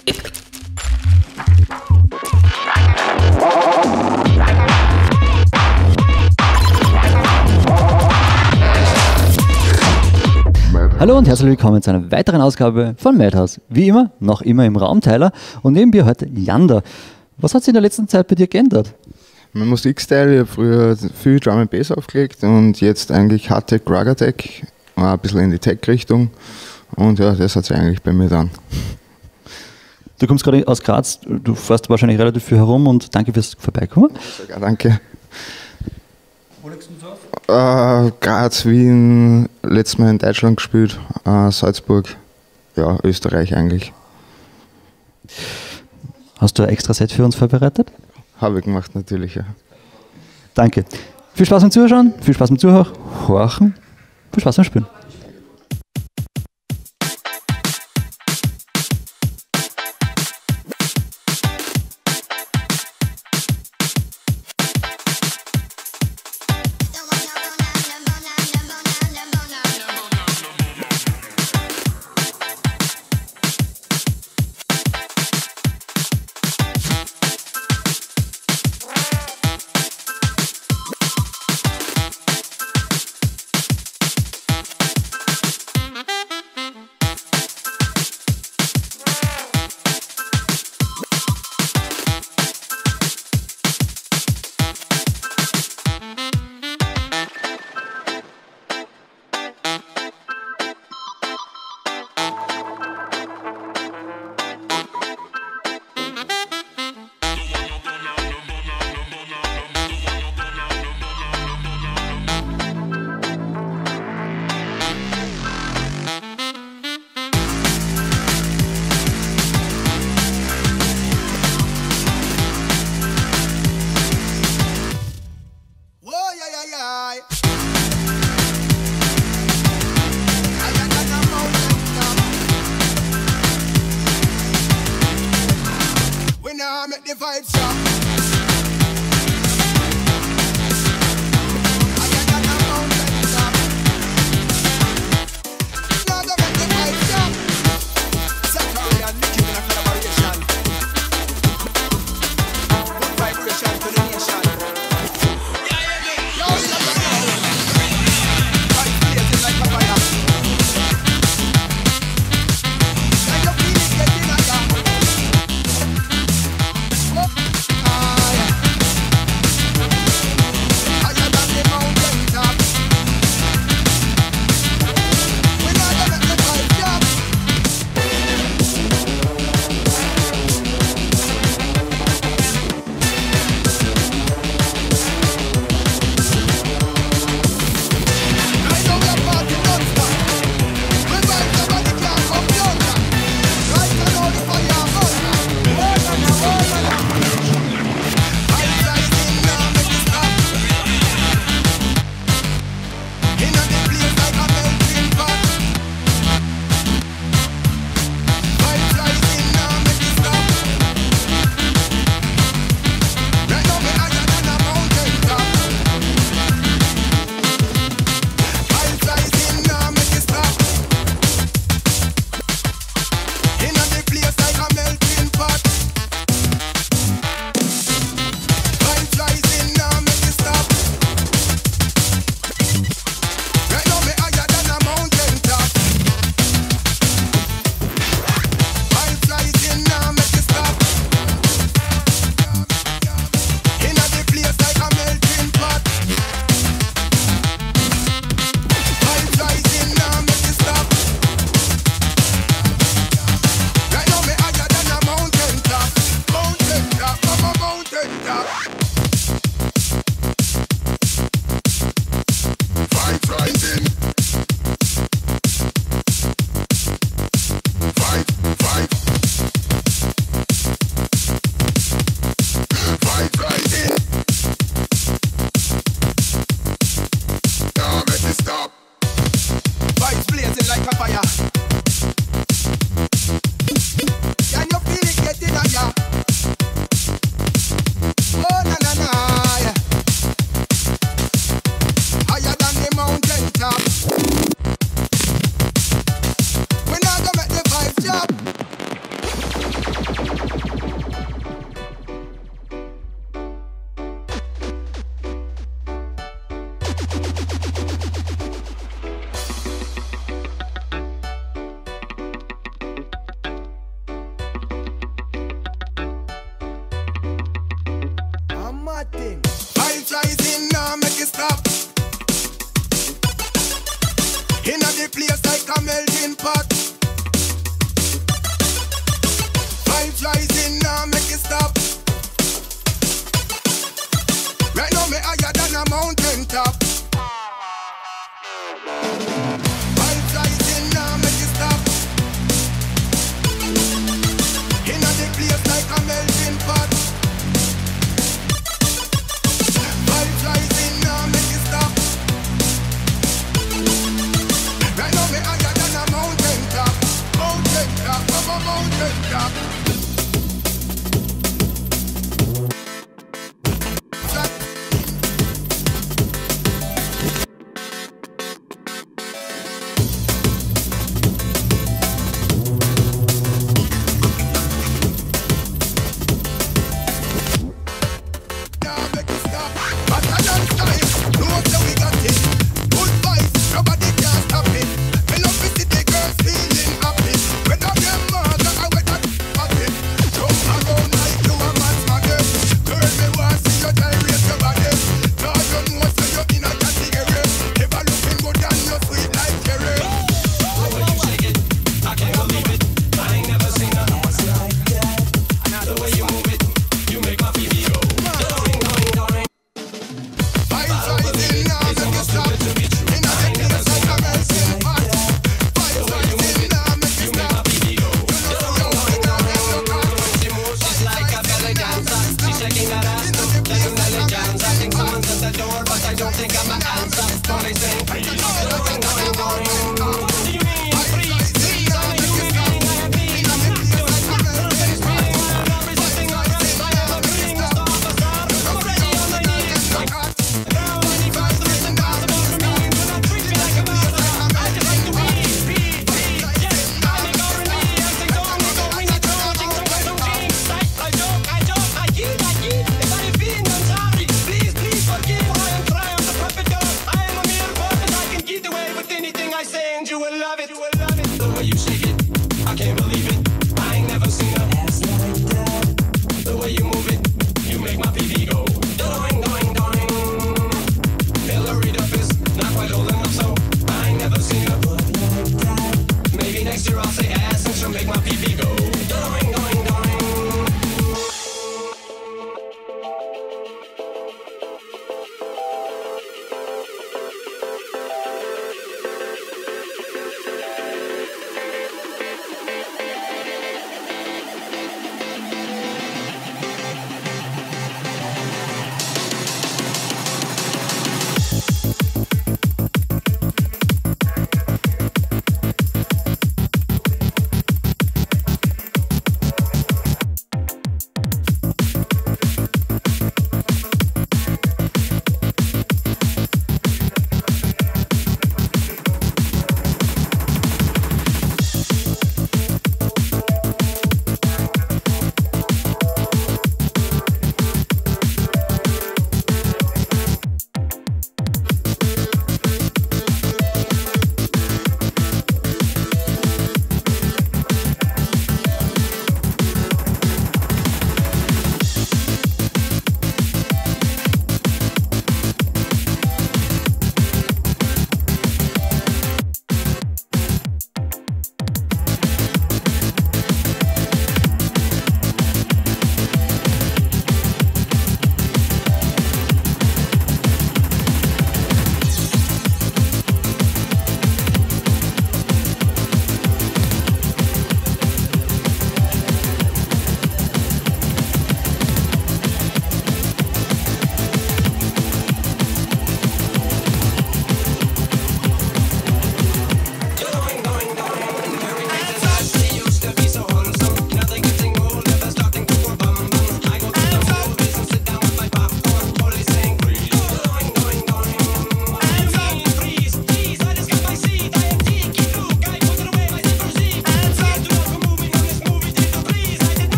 Hallo und herzlich willkommen zu einer weiteren Ausgabe von Madhouse. Wie immer, noch immer im Raumteiler und neben mir heute Janda. Was hat sich in der letzten Zeit bei dir geändert? Mein Musikstil, ich habe früher viel Drum and Bass aufgelegt und jetzt eigentlich Hardtech, Rugged-Tech, ein bisschen in die Tech-Richtung und ja, das hat sich eigentlich bei mir dann. Du kommst gerade aus Graz, du fährst wahrscheinlich relativ viel herum und danke fürs Vorbeikommen. Ja, danke. Wo legst du auf? Graz, Wien, letztes Mal in Deutschland gespielt, Salzburg, ja, Österreich eigentlich. Hast du ein extra Set für uns vorbereitet? Habe ich gemacht, natürlich, ja. Danke. Viel Spaß beim Zuschauen, viel Spaß beim Zuhören, viel Spaß beim Spielen. place like a melting pot. Vibes rising now, make it stop. Right now me higher than a mountain top. Vibes rising now, make it stop. Inna the place like a melting pot. Vibes rising now, make it stop. Right now me higher than a mountain top.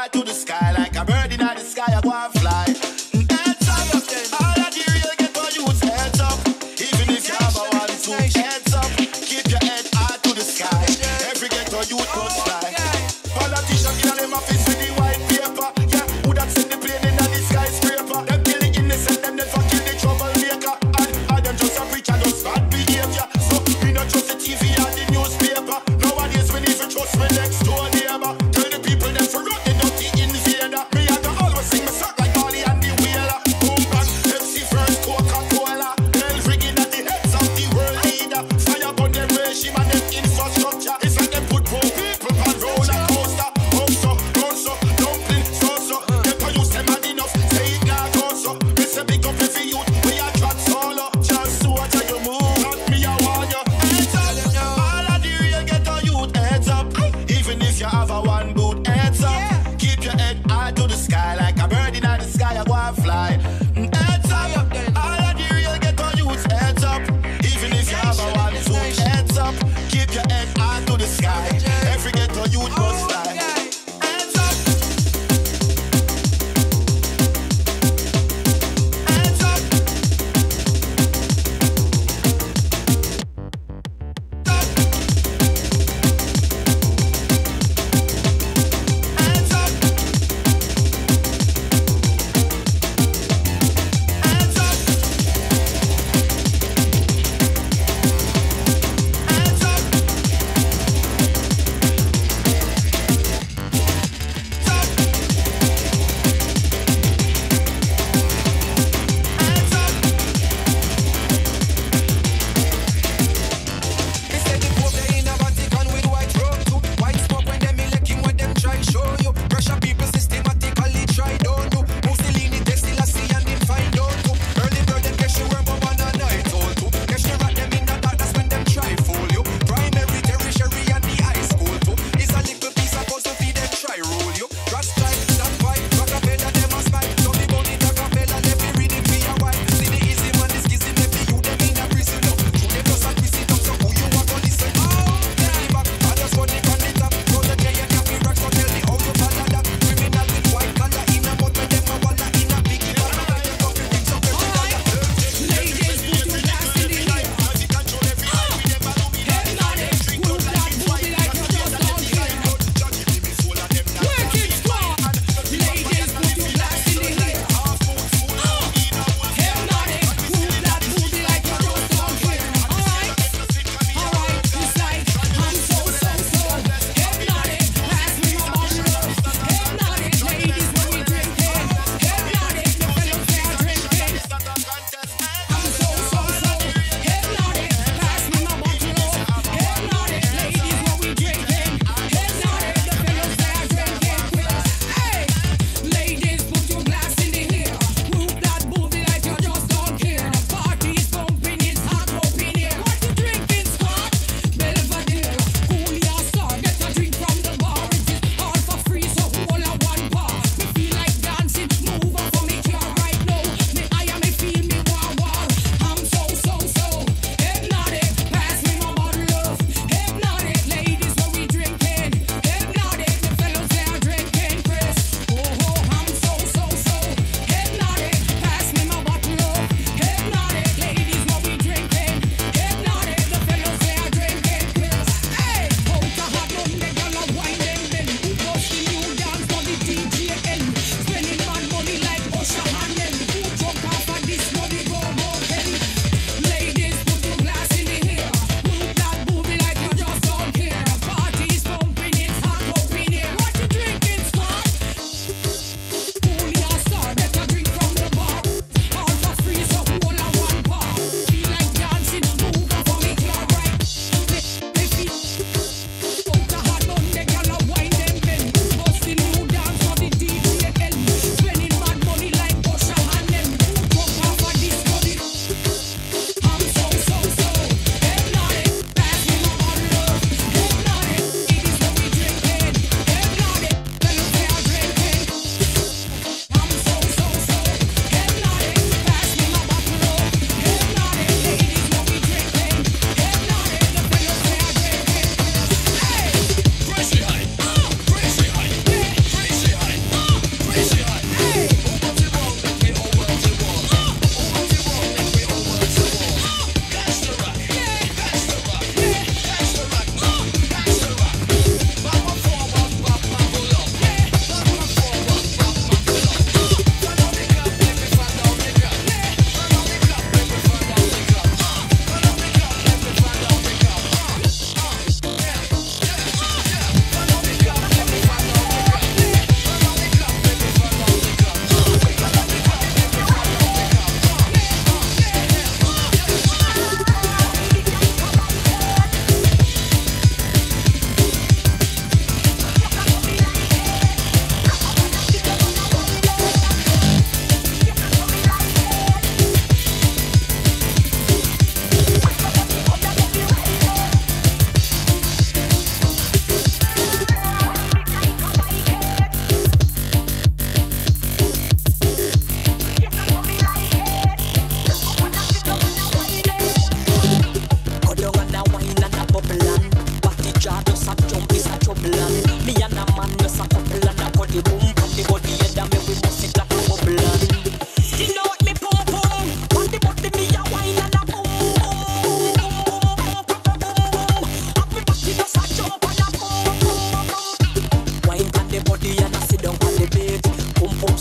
eye to the sky like a bird in the sky. I go and fly. Heads up, all of the real ghetto youths. Heads up, even if you have a one, two. Heads up, keep your head high to the sky. Every ghetto youth must fly. Politicians in them office with the white paper. Yeah, who that send the plane in the skyscraper? Them kill the innocent, them never kill the troublemaker. And them just a preach and just bad behavior. So we not trust the TV and the newspaper. Nowadays we need to trust my next door neighbor. Tell the people them to run the dirty invader. Me I can always sing my song like Molly and the Whaler. Boom bang, Pepsi first, Coca-Cola. Hell rigging at the heads of the world leader. Fire upon them regime and them infrastructure. It's like them put poor people on roller coaster. Up so, down so, dumpling, so. Get to use them and enough, say it now go so. We say big up every youth, we a trot solo. Just so what you move, not me I want you. Heads up, all of the real ghetto youth. Heads up, even if you have a one boot. Heads up, keep your head high to the sky like a bird in the sky. I go and fly. Heads up, all of the real ghetto youth. Heads up, even if you have a one boot. Heads up, keep your head high to the sky. Every ghetto youth must fly. Heads up, heads up, heads up.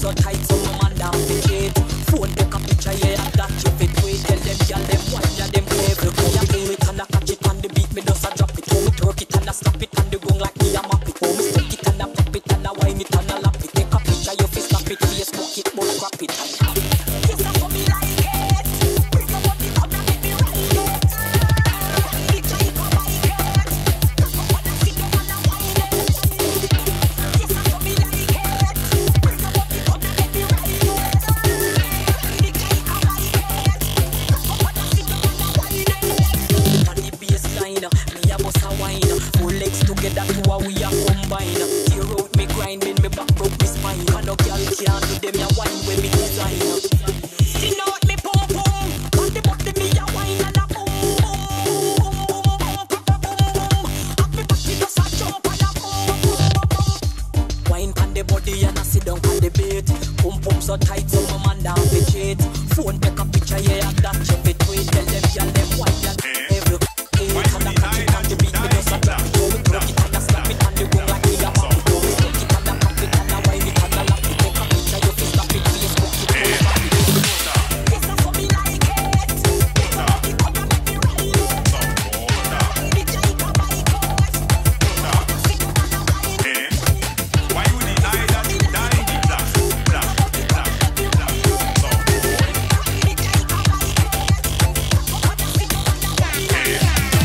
so tight, so my man down the shade. Phone take a picture, yeah, that you fit wait. Tell them, y'all, them one, yeah, them clever. Go ya do it and I catch it on the beat, me just a drop it. Oh, me twerk it and I slap it on the gong like me a map it. Oh, me stick it and I pop it and I wine it and I lap it. Take a picture, you fit snap it, Facebook it, but crap it. Yes, I for me like it. Bring your body up and let me ride it. Picture it come like it. Come up and I sit down and I wine it. Yes, I for me like it. Bring your body up and let me ride it. Picture it come like it. Come up and I sit down and I wine it. On the baseline, me a bust a wine. Four legs together, two a we a combine. Tear out me grinding, me back broke me spine. And no girl can't do them a wine when me design. See now what me pum pum. On the body me a wine and a boom boom boom boom boom boom boom. Up me body just a jump and a boom boom boom. Wine on the body and I sit down on the bed. Pum pum so tight so my man down the cheat. Phone take a picture yeah that you fit wait. Tell them y'all them wine and every. And I catch it on the beat me just a drop it. Oh me twerk it and I slap it on the gong like me a map it. Oh me stick it and I pop it and I wine it and I lap it. Take a picture you fit snap it, Facebook it, oh snap it. Yes, I for me like it. Bring your body up and let me ride it. Picture it come like it. Sit down and I wine it. Why you deny that you die in the class? Class, class, class. So, Picture it come like it. Come up and sit down and I wine it.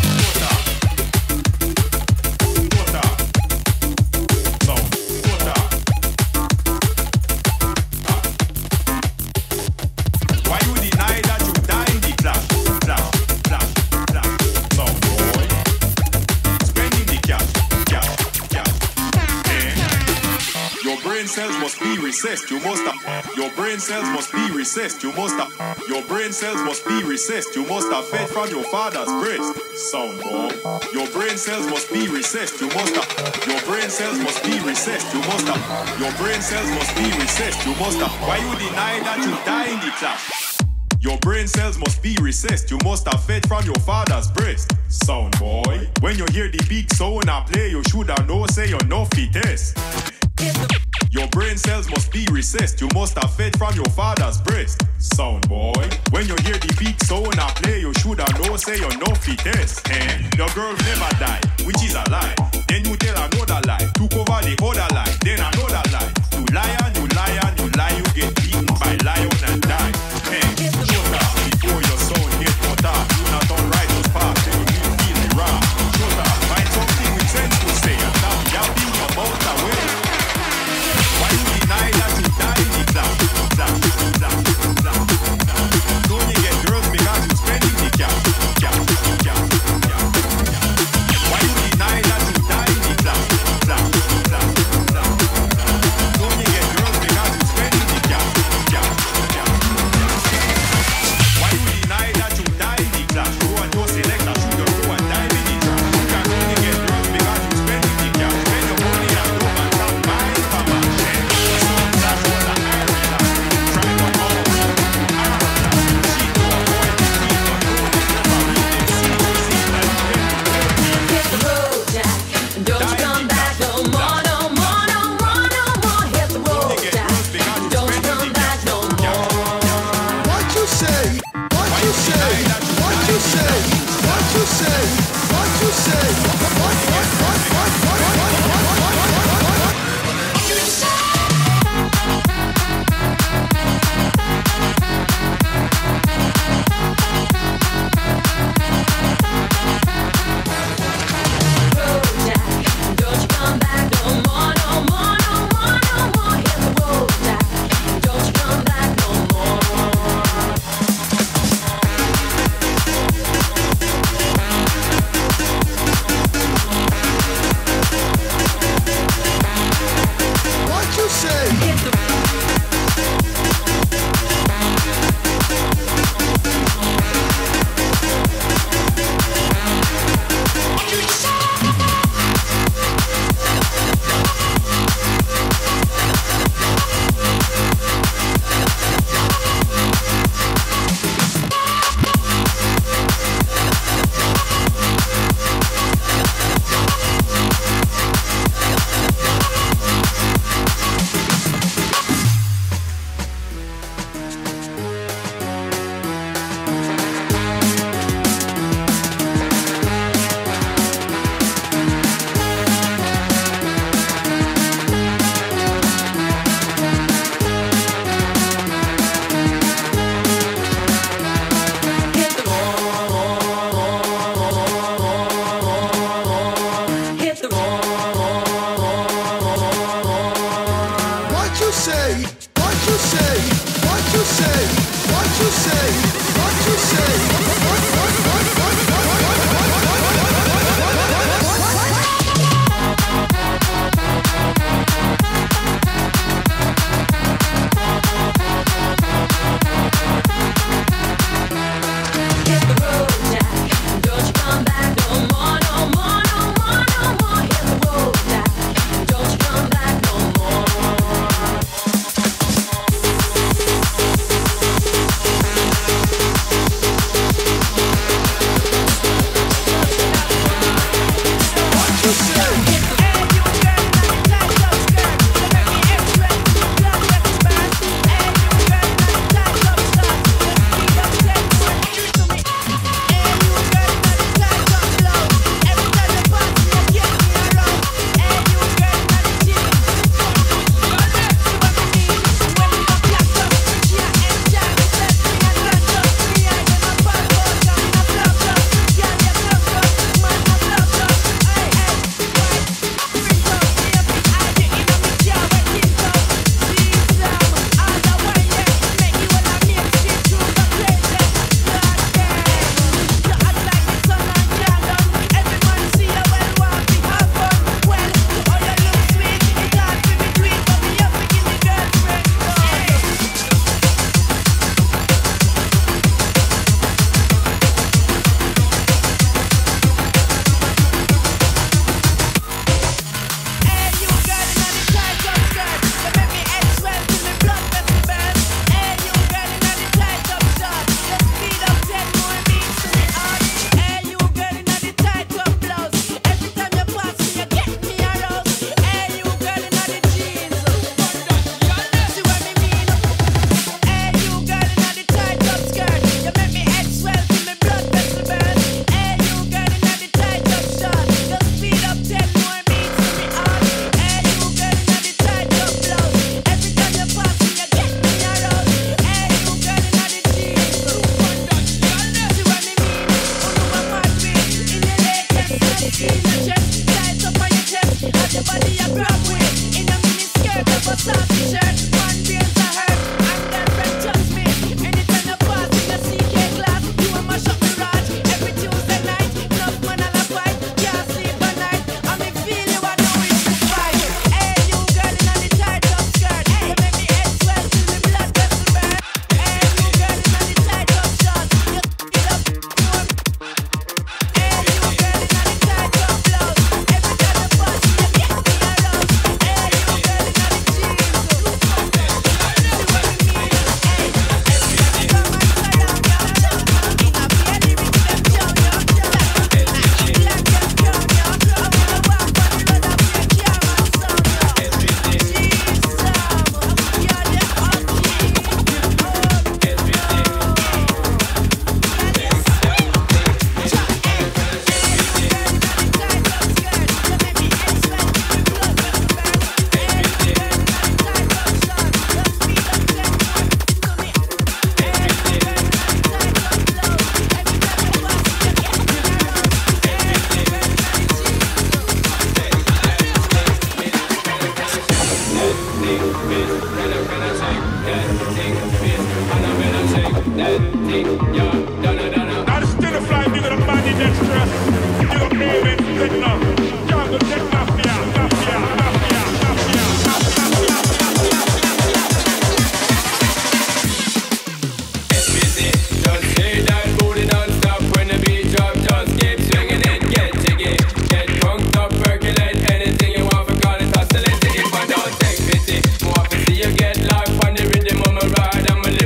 why you deny that you die in the class? Class, class, class. So, boy, spending the cash, cash, cash. Your brain cells must be recessed. You must have. Your brain cells must be recessed. You must have. Your brain cells must be recessed. You must have fed from your father's breast. Sound boy. Your brain cells must be recessed. You must have. Your brain cells must be recessed. You must have. Your brain cells must be recessed. You must have. Why you deny that you die in the clash? Your brain cells must be recessed. You must have fed from your father's breast. Sound boy. When you hear the big sound I play, you should have know say you're no fittest. Your brain cells must be recessed. You must have fed from your father's breast. Sound boy. When you hear the big sound I play, you should have know say you're no fittest. Your girl never die, which is a lie. Then you tell another lie, took over the other lie, then another lie. You lie and you lie and you lie, you get beaten by lion and die. Shut up before your sound get cut off. You not on righteous path, then you feel the wrong. Shut up, find something with sense to say and stop yapping your mouth away. Why you deny that you die in the class? Don't you get girls because you spending the cash? Why you deny that you die in the class? Don't you get girls say? What you say? What you say? What you say? What you say? Hit the road, Jack. Don't you come back no more, no more, no more, no more. Hit the road, Jack. Don't you come back no more.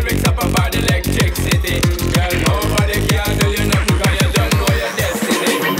Girl, nobody can do you nothing 'cause you don't know your destiny.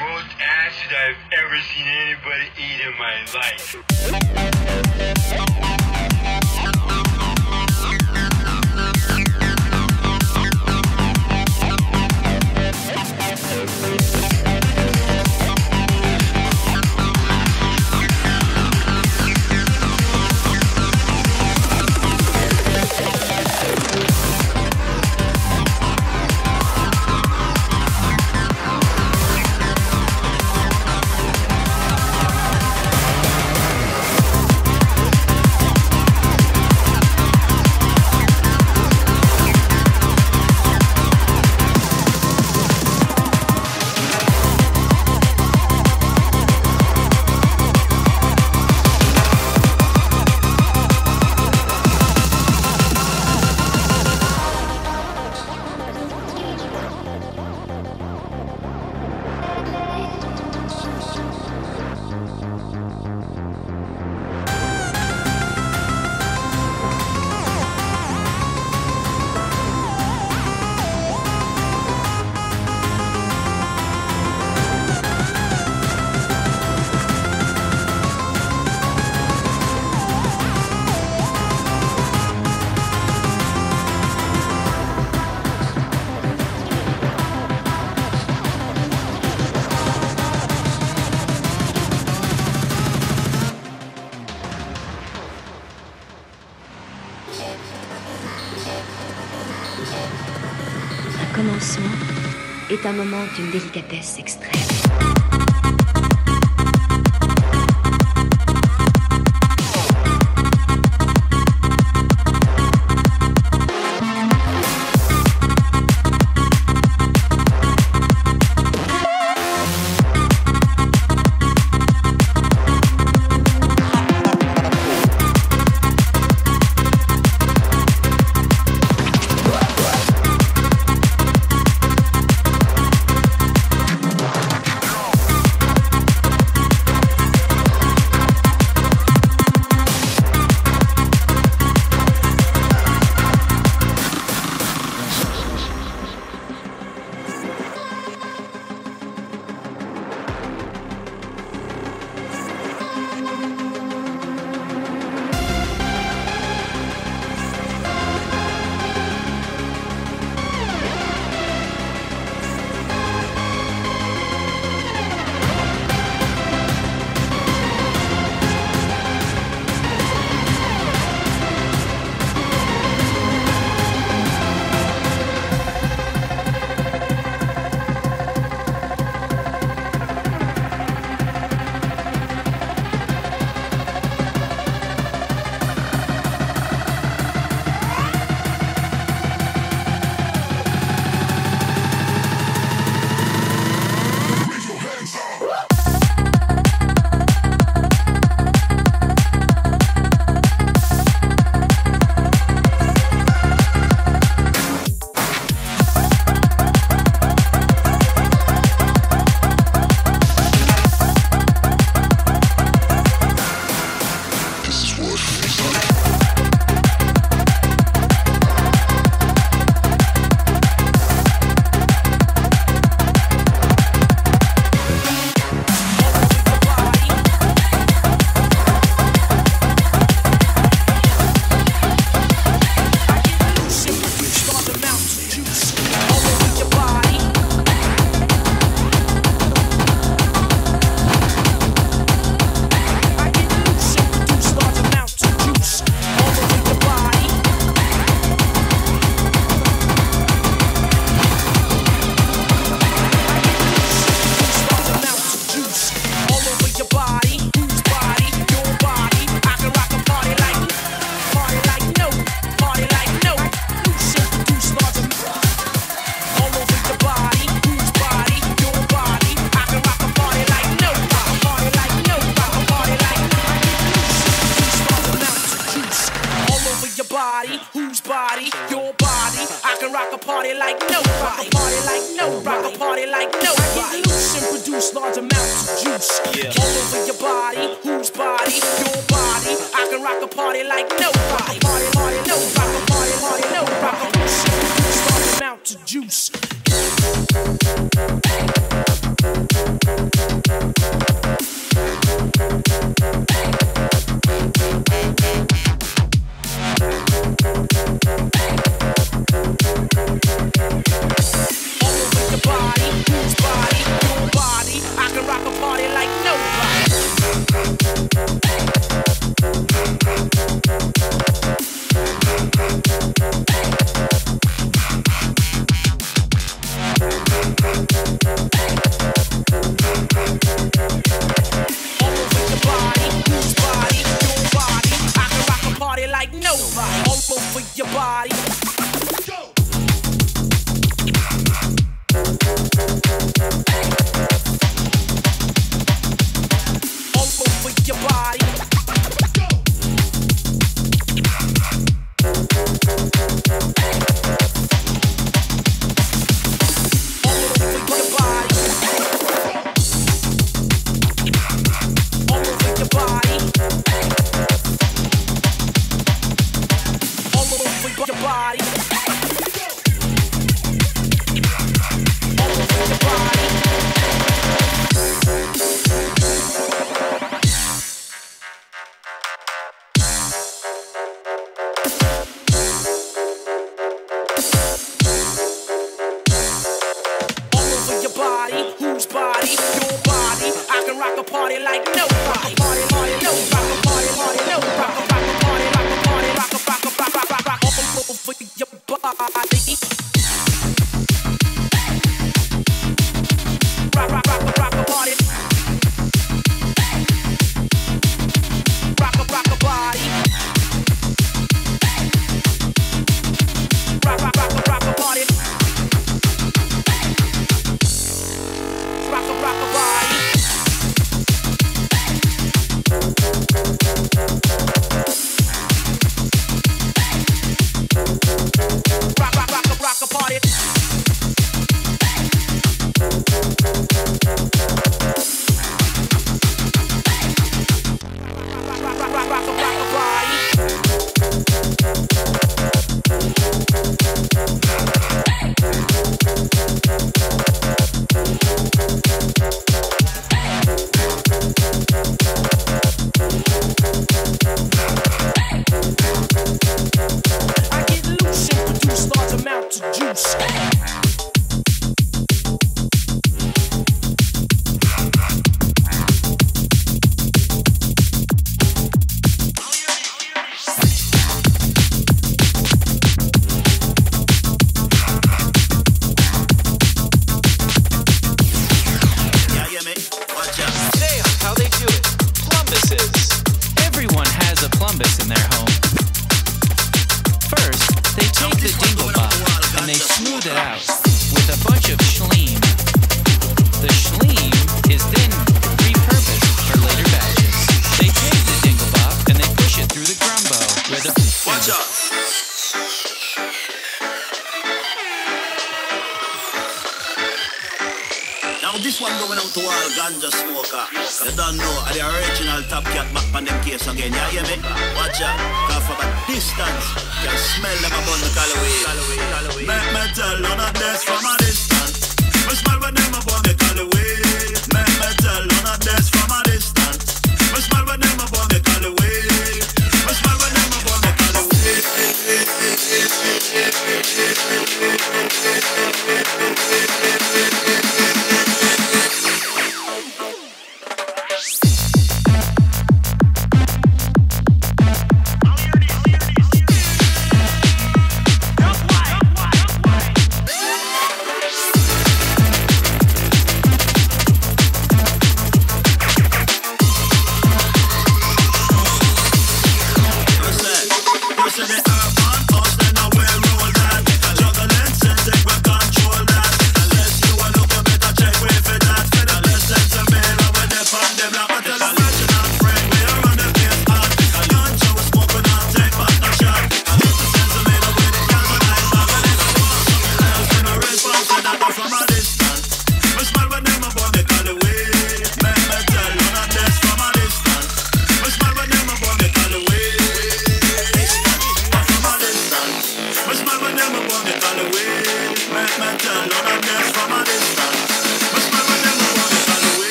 most acid I've ever seen anybody eat in my life. Un commencement est un moment d'une délicatesse extrême. rock a party like nobody. Party like no, rock a party like nobody. Get loose and produce large amounts of juice all over your body. Whose body? Your body. I can rock a party like nobody. Party, party, no, rock a party, party, no, rock a loose and produce large amounts of juice. rock a party like nobody. Party, party, no, rock a party, party, no, rock a party, rock a party, rock a all over your body. Rock a party. Rock a body. Rock a body. Rock a party. Rock a body. Rock a body. I get loose and produce large amounts of juice. How they do it. Plumbuses. Everyone has a plumbus in their home. First, they take the dingle bop and they smooth it out with a bunch of schleem. The schleem is then repurposed for later batches. They take the dingle bop and they push it through the grumbo where the Watch out. Now this one going out to all ganja smoker. You don't know, are the original Top Cat back on them case again. You hear me? Watch out, cause from a distance, you can smell them upon the Callaway. Make me tell you not this from a distance. Me smell when them upon the Callaway. Make me tell you not this from a distance. Me smell when them upon the Callaway. Me smell when them upon the Callaway.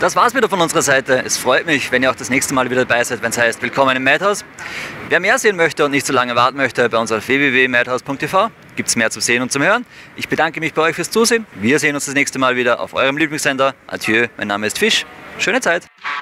Das war's wieder von unserer Seite. Es freut mich, wenn ihr auch das nächste Mal wieder dabei seid, wenn es heißt Willkommen im Madhouse. Wer mehr sehen möchte und nicht so lange warten möchte, bei uns auf www.madhouse.tv gibt es mehr zu sehen und zum Hören. Ich bedanke mich bei euch fürs Zusehen. Wir sehen uns das nächste Mal wieder auf eurem Lieblingssender. Adieu, mein Name ist Fisch. Schöne Zeit.